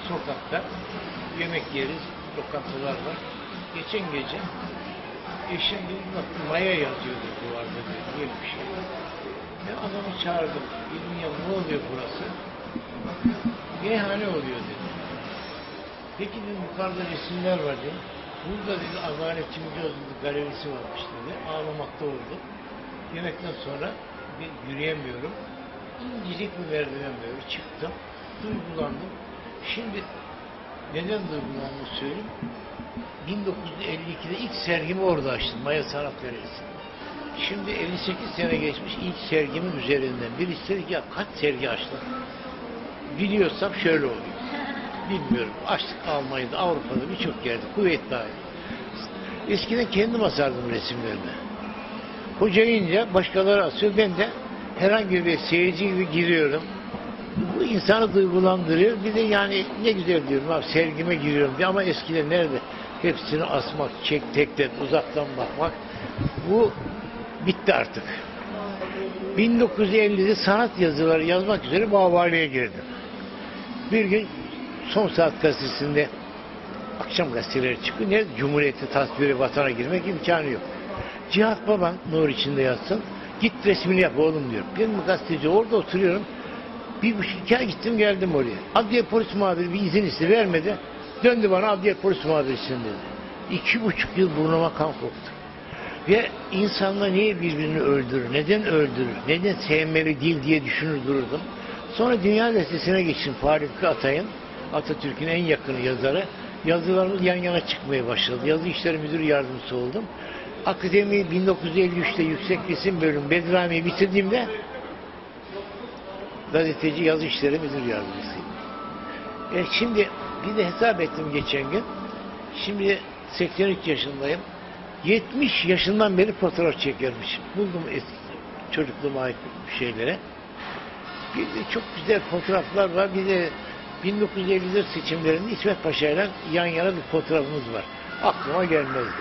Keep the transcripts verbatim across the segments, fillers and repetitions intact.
sokakta yemek yeriz, lokantalar var. Geçen gece eşim dedi, bak Maya yazıyordu duvarda dedi, diye bir şey. Ben adamı çağırdım, dedim ya ne oluyor burası? Meyhane oluyor dedi. Peki dedim, yukarıda resimler var dedi. Burada dedi Adalet Cimcioğlu galerisi varmış dedi. Ağlamakta oldum. Yemekten sonra bir yürüyemiyorum. İncecik bir merdiven böyle çıktım. Duygulandım. Şimdi neden duygulandığımı söyleyeyim. bin dokuz yüz elli ikide ilk sergimi orada açtım. Maya Sanat Galerisi. Şimdi elli sekiz sene geçmiş, ilk sergimin üzerinden. Bir istedi ki ya kaç sergi açtın? Biliyorsam şöyle oluyor. Bilmiyorum. Açtık Almanya'da, Avrupa'da birçok yerde. Kuveyt dahil. Eskiden kendim asardım resimlerimi. Kocayınca başkaları asıyor. Ben de herhangi bir seyirci gibi giriyorum. Bu insanı duygulandırıyor. Bir de yani ne güzel diyorum abi, sergime giriyorum diye. Ama eskiden nerede? Hepsini asmak, çek, teklet, uzaktan bakmak. Bu bitti artık. bin dokuz yüz ellide sanat yazıları yazmak üzere Bağvali'ye girdim. Bir gün Son Saat gazetesinde akşam gazeteleri çıkıyor. Nerede? Cumhuriyet'in tasviri vatana girmek imkanı yok. Cihat baban nur içinde yatsın. Git resmini yap oğlum diyor. Ben bu gazeteci orada oturuyorum. Bir buçuk iki ay gittim geldim oraya. Adliye polis muhabiri bir izin istedi, vermedi. Döndü bana, adliye polis muhabirisin dedi. İki buçuk yıl burnuma kan koktu. Ve insanlar niye birbirini öldürür, neden öldürür, neden sevmeli değil diye düşünür dururdum. Sonra Dünya Gazetesi'ne geçtim. Fahri Fikri Atay'ın, Atatürk'ün en yakın yazarı. Yazılarımız yan yana çıkmaya başladı. Yazı İşleri Müdür Yardımcısı oldum. Akademi bin dokuz yüz elli üçte Yüksek Resim Bölümü Bedrami'yi bitirdiğimde gazeteci yazı işleri müdür yardımcısıyım. E şimdi bir de hesap ettim geçen gün. Şimdi seksen üç yaşındayım. yetmiş yaşından beri fotoğraf çekermişim. Buldum eski çocukluğuma ait şeylere. Bir de çok güzel fotoğraflar var. Bir de bin dokuz yüz elli dört seçimlerinde İsmet Paşa ile yan yana bir fotoğrafımız var. Aklıma gelmezdi.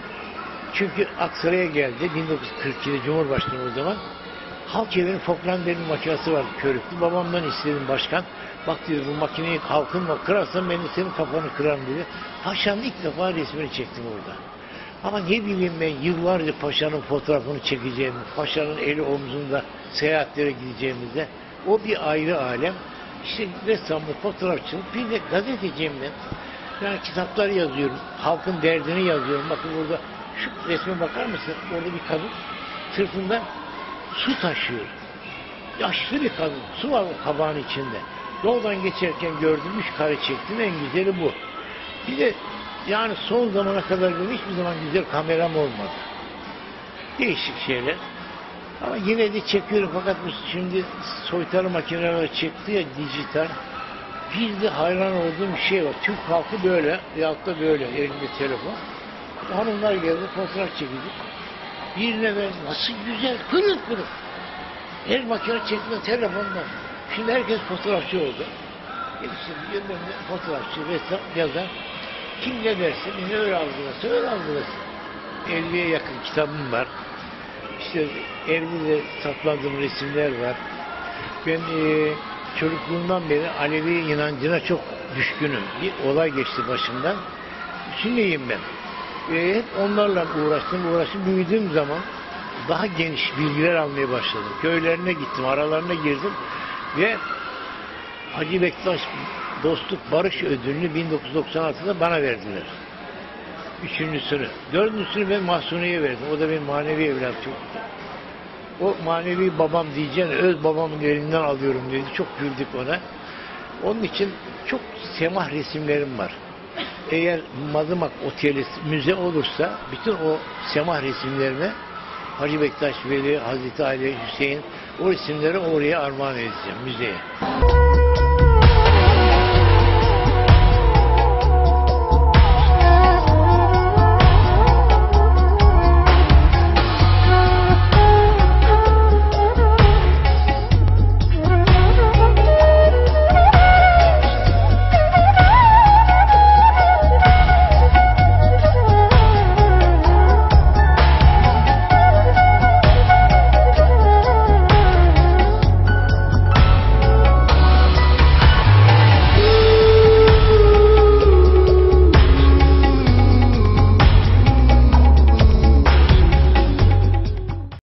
Çünkü Aksaray'a geldi. bin dokuz yüz kırk ikide Cumhurbaşkanı o zaman. Halk evinin Falklander'in makinesi vardı körüklü. Babamdan istedim başkan. Bak dedi bu makineyi halkınla kırarsan ben de senin kafanı kırarım dedi. Paşa'nın ilk defa resmini çektim orada. Ama ne bileyim ben yıllarca Paşa'nın fotoğrafını çekeceğimi, Paşa'nın eli omzunda seyahatlere gideceğimizde o bir ayrı alem. İşte ressamlık, fotoğrafçılık, bir de gazeteciyim ben. Yani kitaplar yazıyorum, halkın derdini yazıyorum. Bakın burada şu resme bakar mısın? Orada bir kadın sırtında su taşıyor. Yaşlı bir kadın. Su var o kabağın içinde. Yoldan geçerken gördüm. Üç kare çektim. En güzeli bu. Bir de yani son zamana kadar benim hiçbir zaman güzel kameram olmadı. Değişik şeyler. Ama yine de çekiyorum. Fakat bu şimdi soytarı makineler çıktı ya dijital. Bir de hayran olduğum bir şey var. Türk halkı böyle. Veyahut da böyle. Elimde telefon. Hanımlar geldi. Fotoğraf çekildik. Birine ben nasıl güzel, pırıl pırıl. Her makine çekme telefonla. Şimdi herkes fotoğrafçı oldu. Hepsi yönlerinde fotoğrafçı, ressam, yazar. Kim ne derse, ne öyle algılasın, öyle algılasın. elliye yakın kitabım var. İşte evde de sakladığım resimler var. Ben e, çocukluğumdan beri Alevi inancına çok düşkünüm. Bir olay geçti başımdan. Sünniyim ben. E, hep onlarla uğraştım, uğraştım. Büyüdüğüm zaman daha geniş bilgiler almaya başladım. Köylerine gittim, aralarına girdim ve Hacı Bektaş Dostluk Barış Ödülünü bin dokuz yüz doksan altıda bana verdiler. Üçüncüsünü. Dördüncüsünü ben Mahsuni'ye verdim. O da benim manevi evlatım. O manevi babam diyeceğine öz babamın elinden alıyorum dedi. Çok güldük ona. Onun için çok semah resimlerim var. Eğer Madımak Oteli müze olursa bütün o semah resimlerine Hacı Bektaş Veli, Hazreti Ali, Hüseyin o resimleri oraya armağan edeceğim müzeye.